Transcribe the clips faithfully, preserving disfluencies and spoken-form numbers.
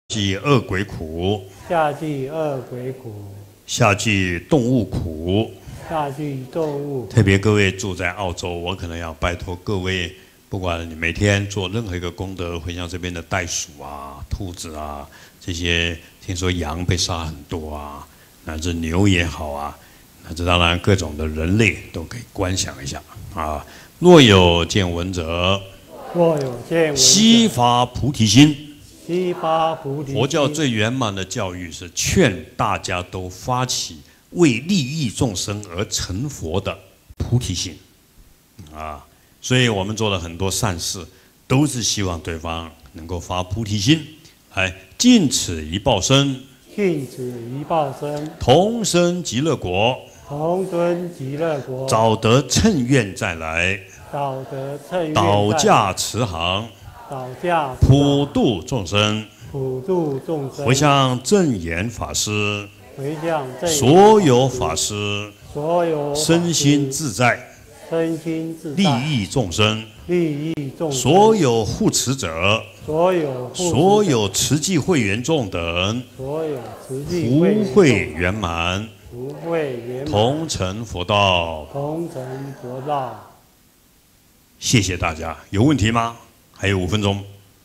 济恶鬼苦， 下济恶鬼苦， 下济动物苦。 下济动物苦。 特别各位住在澳洲，我可能要拜托各位，不管你每天做任何一个功德，回向这边的袋鼠啊、兔子啊，这些听说羊被杀很多啊，乃至牛也好啊，乃至当然各种的人类都可以观想一下啊。若有见闻者， 若有见闻者， 悉发菩提心。 悉发菩提心。 佛教最圆满的教育是劝大家都发起为利益众生而成佛的菩提心啊，所以我们做了很多善事，都是希望对方能够发菩提心，来尽此一报身， 尽此一报身， 同生极乐国， 同生极乐国， 早得乘愿再来， 早得乘愿导驾慈航， 导驾普度众生， 普度众生。 回向正言法师， 回向正言所有法师， 所有身心自在， 身心自在， 利益众生， 利益众生。 所有护持者， 所有护持者， 所有慈济会员众等， 所有慈济福会员众慧圆满， 福慧圆满， 同成佛道。 同成佛道。 谢谢大家，有问题吗？还有五分钟，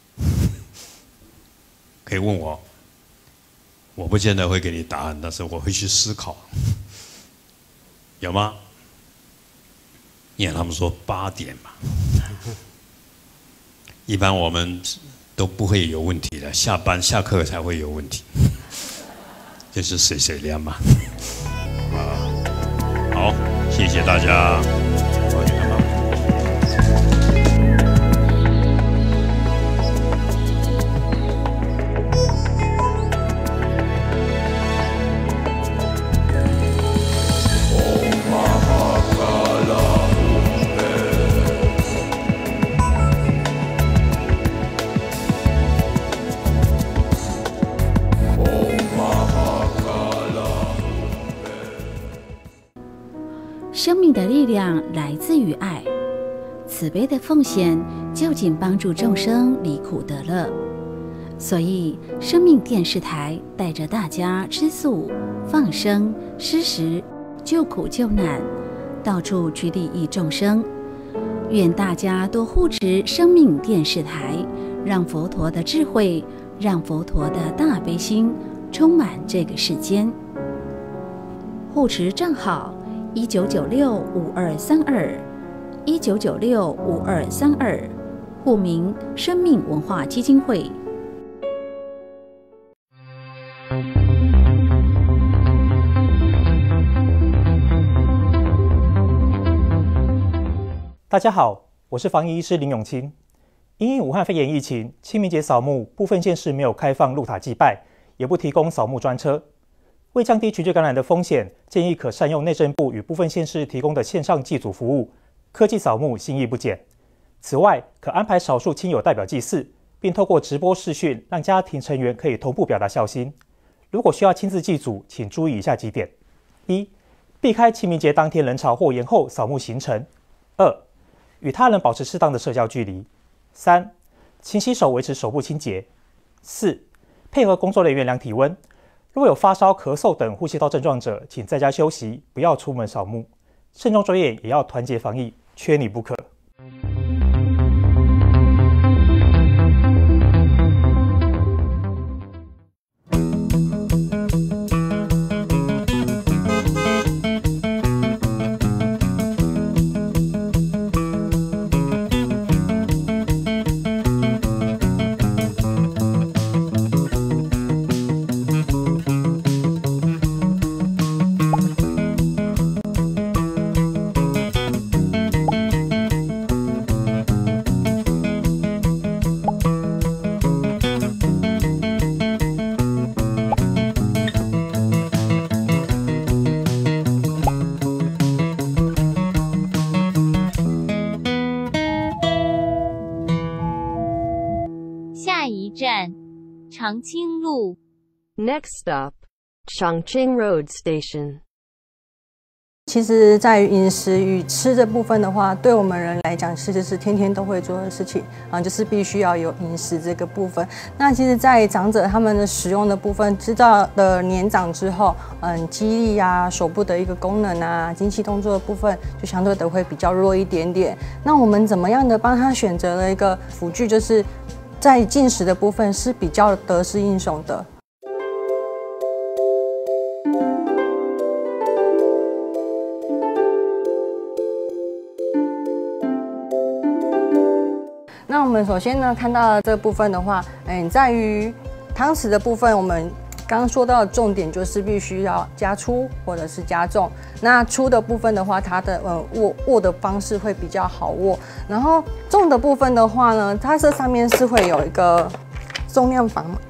可以问我。我不见得会给你答案，但是我会去思考。有吗？因为他们说八点嘛，一般我们都不会有问题的，下班下课才会有问题，就是水水凉嘛。啊，好，谢谢大家。 生命的力量来自于爱，慈悲的奉献就近帮助众生离苦得乐。所以，生命电视台带着大家吃素、放生、施食、救苦救难，到处去利益众生。愿大家多护持生命电视台，让佛陀的智慧，让佛陀的大悲心充满这个世间。护持账号一九九六五二三二，一九九六五二三二，户名生命文化基金会。 大家好，我是防疫医师林永清。因应武汉肺炎疫情，清明节扫墓部分县市没有开放路塔祭拜，也不提供扫墓专车。为降低群聚感染的风险，建议可善用内政部与部分县市提供的线上祭祖服务，科技扫墓心意不减。此外，可安排少数亲友代表祭祀，并透过直播视讯，让家庭成员可以同步表达孝心。如果需要亲自祭祖，请注意以下几点：一、避开清明节当天人潮或延后扫墓行程；二、与他人保持适当的社交距离；三、勤洗手，维持手部清洁；四、配合工作人员量体温。若有发烧、咳嗽等呼吸道症状者，请在家休息，不要出门扫墓。慎重作业也要团结防疫，缺你不可。 长青路 Next stop, Changqing Road Station. 其实在于饮食与吃的部分的话，对我们人来讲，其实是天天都会做的事情啊，就是必须要有饮食这个部分。那其实，在长者他们的使用的部分，知道的年长之后，嗯，肌力啊、手部的一个功能啊、精细动作的部分，就相对的会比较弱一点点。那我们怎么样的帮他选择了一个辅具，就是在进食的部分是比较得心应手的。那我们首先呢，看到这部分的话，嗯，在于汤匙的部分，我们刚刚说到的重点就是必须要加粗或者是加重。那粗的部分的话，它的呃握握的方式会比较好握。然后重的部分的话呢，它这上面是会有一个重量砝码，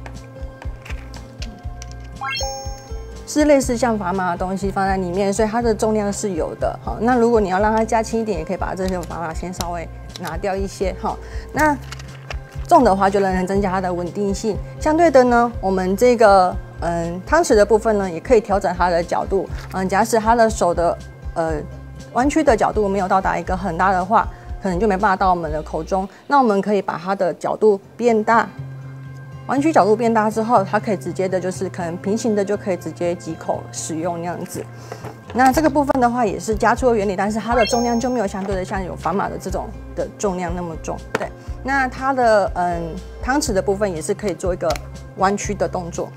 是类似像砝码的东西放在里面，所以它的重量是有的。好，那如果你要让它加轻一点，也可以把这些砝码先稍微拿掉一些。好，那重的话就能增加它的稳定性。相对的呢，我们这个嗯汤匙的部分呢，也可以调整它的角度。嗯，假使它的手的呃弯曲的角度没有到达一个很大的话，可能就没办法到我们的口中。那我们可以把它的角度变大。弯曲角度变大之后，它可以直接的，就是可能平行的就可以直接几口使用那样子。那这个部分的话也是加粗的原理，但是它的重量就没有相对的像有砝码的这种的重量那么重。对，那它的嗯汤匙的部分也是可以做一个弯曲的动作，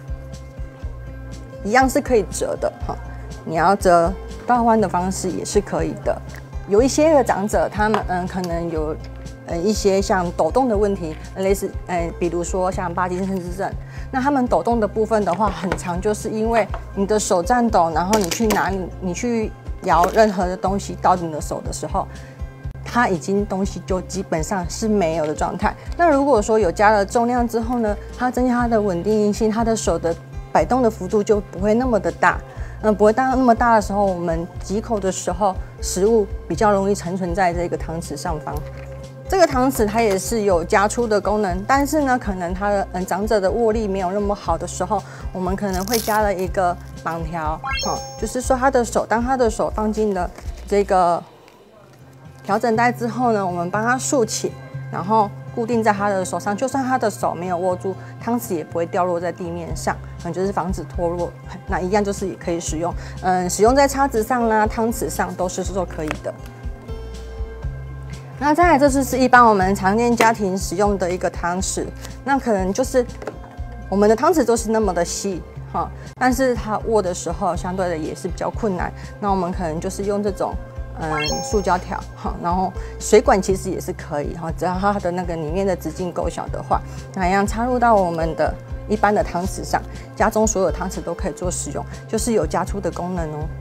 一样是可以折的哈。你要折倒弯的方式也是可以的。有一些的长者，他们嗯可能有。呃，一些像抖动的问题，类似呃，比如说像帕金森氏症，那他们抖动的部分的话，很常就是因为你的手颤抖，然后你去拿你你去摇任何的东西到你的手的时候，它已经东西就基本上是没有的状态。那如果说有加了重量之后呢，它增加它的稳定性，它的手的摆动的幅度就不会那么的大。嗯、呃，不会大那么大的时候，我们几口的时候，食物比较容易沉存在这个汤匙上方。这个汤匙它也是有加粗的功能，但是呢，可能它的嗯长者的握力没有那么好的时候，我们可能会加了一个绑条，哦，就是说他的手，当他的手放进了这个调整带之后呢，我们帮他竖起，然后固定在他的手上，就算他的手没有握住，汤匙也不会掉落在地面上，嗯，就是防止脱落。那一样就是也可以使用，嗯，使用在叉子上啦、汤匙上都是都可以的。那再来，这是是一般我们常见家庭使用的一个汤匙，那可能就是我们的汤匙都是那么的细哈，但是它握的时候相对的也是比较困难。那我们可能就是用这种嗯塑胶条哈，然后水管其实也是可以哈，只要它的那个里面的直径够小的话，那一样插入到我们的一般的汤匙上，家中所有汤匙都可以做使用，就是有加粗的功能哦。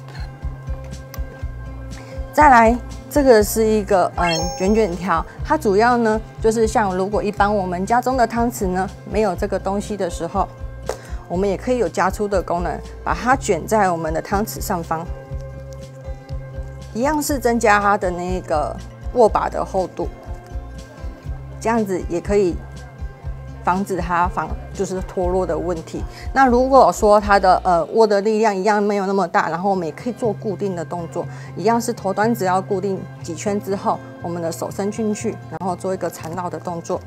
再来。这个是一个嗯卷卷条，它主要呢就是像如果一般我们家中的汤匙呢没有这个东西的时候，我们也可以有加粗的功能，把它卷在我们的汤匙上方，一样是增加它的那个握把的厚度，这样子也可以防止它防就是脱落的问题。那如果说它的呃握的力量一样没有那么大，然后我们也可以做固定的动作，一样是头端只要固定几圈之后，我们的手伸进去，然后做一个缠绕的动作，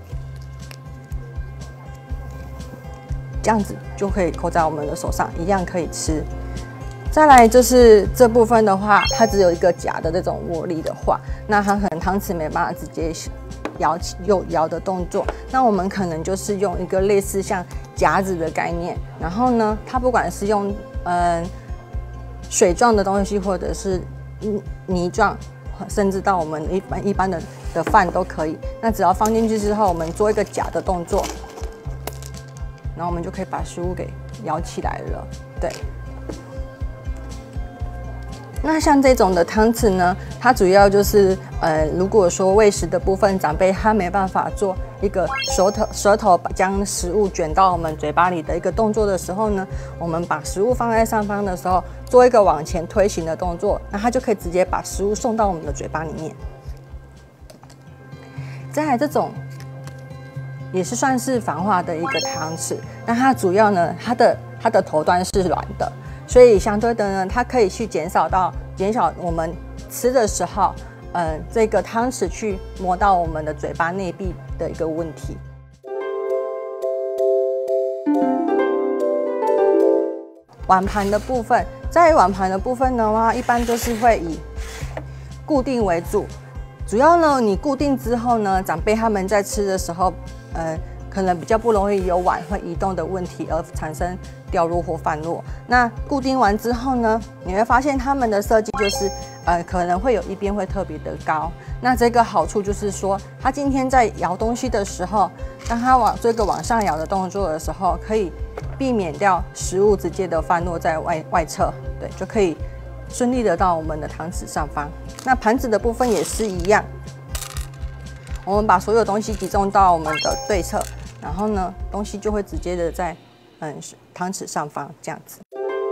这样子就可以扣在我们的手上，一样可以吃。再来就是这部分的话，它只有一个夹的这种握力的话，那它可能汤匙没办法直接摇起又摇的动作，那我们可能就是用一个类似像夹子的概念，然后呢，它不管是用嗯水状的东西，或者是泥状，甚至到我们一般一般的的饭都可以。那只要放进去之后，我们做一个夹的动作，然后我们就可以把食物给摇起来了。对。那像这种的汤匙呢，它主要就是呃，如果说喂食的部分，长辈他没办法做一个舌头舌头将食物卷到我们嘴巴里的一个动作的时候呢，我们把食物放在上方的时候，做一个往前推行的动作，那它就可以直接把食物送到我们的嘴巴里面。再来这种也是算是防滑的一个汤匙，那它主要呢，它的它的头端是软的。 所以相对的呢，它可以去减少到减少我们吃的时候，嗯，这个汤匙去摸到我们的嘴巴内壁的一个问题。碗盘的部分，在碗盘的部分的话，一般都是会以固定为主。主要呢，你固定之后呢，长辈他们在吃的时候，呃，可能比较不容易有碗会移动的问题，而产生掉落或翻落。那固定完之后呢，你会发现他们的设计就是，呃，可能会有一边会特别的高。那这个好处就是说，他今天在摇东西的时候，当他往这个往上摇的动作的时候，可以避免掉食物直接的翻落在外外侧，对，就可以顺利的到我们的汤匙上方。那盘子的部分也是一样，我们把所有东西集中到我们的对侧，然后呢，东西就会直接的在嗯汤匙上方这样子。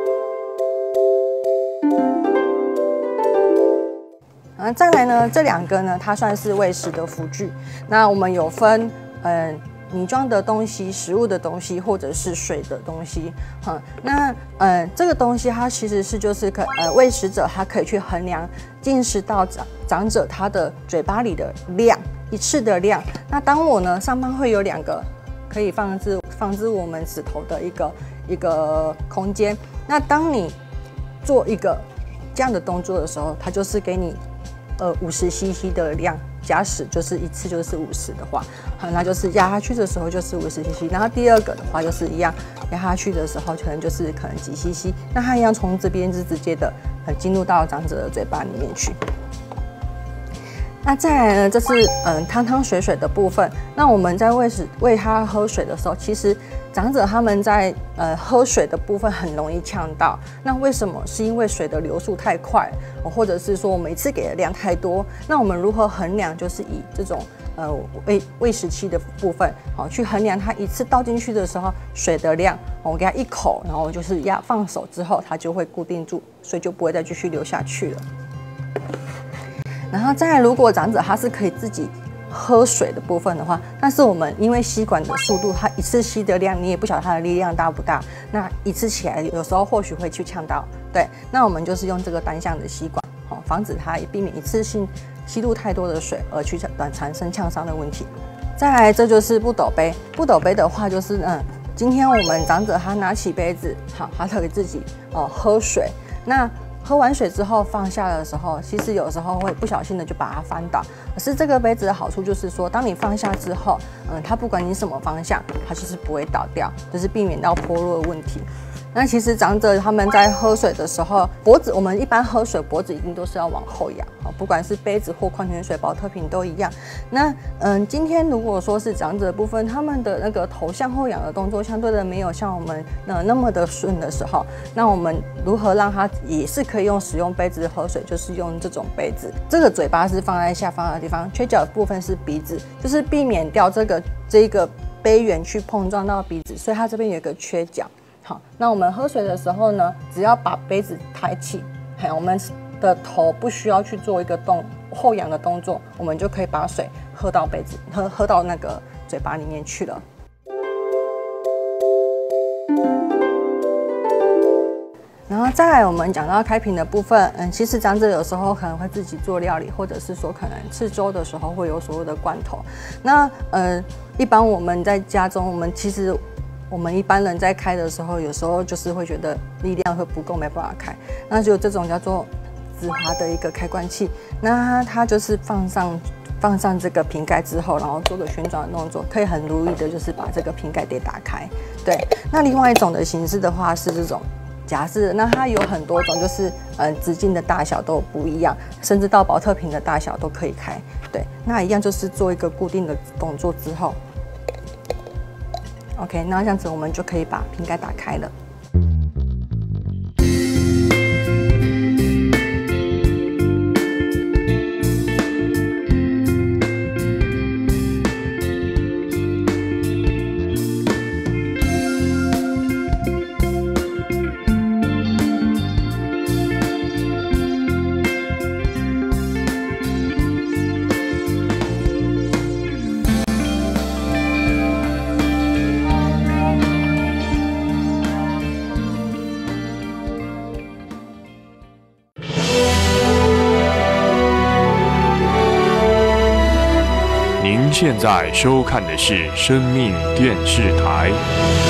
嗯，再来呢，这两个呢，它算是喂食的辅具。那我们有分嗯。米状的东西、食物的东西，或者是水的东西，哈，那呃，这个东西它其实是就是可呃，喂食者他可以去衡量进食到长长者他的嘴巴里的量，一次的量。那当我呢上方会有两个可以放置放置我们指头的一个一个空间，那当你做一个这样的动作的时候，它就是给你呃五十 C C 的量。假使就是一次就是五十的话，好，那就是压下去的时候就是五十 C C， 然后第二个的话就是一样，压下去的时候可能就是可能几 C C， 那它一样从这边是直接的呃进入到长者的嘴巴里面去。那再来呢，这是嗯汤汤水水的部分。那我们在喂食喂他喝水的时候，其实长者他们在呃喝水的部分很容易呛到。那为什么？是因为水的流速太快，或者是说我们一次给的量太多。那我们如何衡量？就是以这种呃喂喂食器的部分，好去衡量它一次倒进去的时候水的量。我给它一口，然后就是压放手之后，它就会固定住，所以就不会再继续流下去了。然后再来，如果长者他是可以自己喝水的部分的话，但是我们因为吸管的速度，它一次吸的量你也不晓得它的力量大不大，那一次起来有时候或许会去呛到，对，那我们就是用这个单向的吸管，好，防止它避免一次性吸入太多的水而去产生呛伤的问题。再来，这就是不斗杯，不斗杯的话就是嗯，今天我们长者他拿起杯子，好，他可以自己哦喝水，那。喝完水之后放下的时候，其实有时候会不小心的就把它翻倒。可是这个杯子的好处就是说，当你放下之后，嗯，它不管你什么方向，它就是不会倒掉，就是避免到脱落的问题。那其实长者他们在喝水的时候，脖子我们一般喝水脖子一定都是要往后仰，不管是杯子或矿泉水、保特瓶都一样。那嗯，今天如果说是长者的部分，他们的那个头向后仰的动作相对的没有像我们呃那么的顺的时候，那我们如何让他也是可以用使用杯子喝水，就是用这种杯子。这个嘴巴是放在下方的地方，缺角的部分是鼻子，就是避免掉这个这个杯缘去碰撞到鼻子，所以它这边有一个缺角。好，那我们喝水的时候呢，只要把杯子抬起，嘿，我们的头不需要去做一个动后仰的动作，我们就可以把水喝到杯子，喝喝到那个嘴巴里面去了。然后再来，我们讲到开瓶的部分，嗯，其实长者有时候可能会自己做料理，或者是说可能吃粥的时候会有所谓的罐头。那呃，一般我们在家中，我们其实。我们一般人在开的时候，有时候就是会觉得力量会不够，没办法开。那就这种叫做止滑的一个开关器，那它就是放上放上这个瓶盖之后，然后做个旋转的动作，可以很如意的，就是把这个瓶盖给打开。对，那另外一种的形式的话是这种夹式的，那它有很多种，就是嗯直径的大小都不一样，甚至到保特瓶的大小都可以开。对，那一样就是做一个固定的动作之后。OK， 那这样子我们就可以把瓶盖打开了。 现在收看的是生命电视台。